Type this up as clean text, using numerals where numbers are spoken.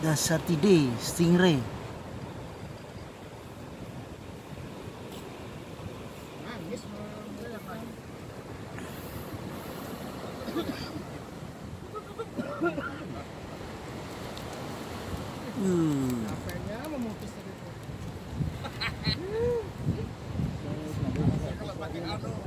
Dacertidae stingray. HP-nya memutus tadi tuh. Kalau pakai